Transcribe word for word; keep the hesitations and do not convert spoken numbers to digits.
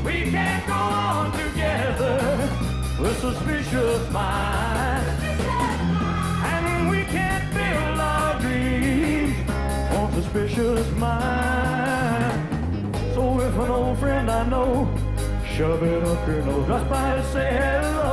We can't go on together with suspicious minds. And we can't build our dreams on suspicious minds. So if an old friend I know shove it up your nose, just by to say hello,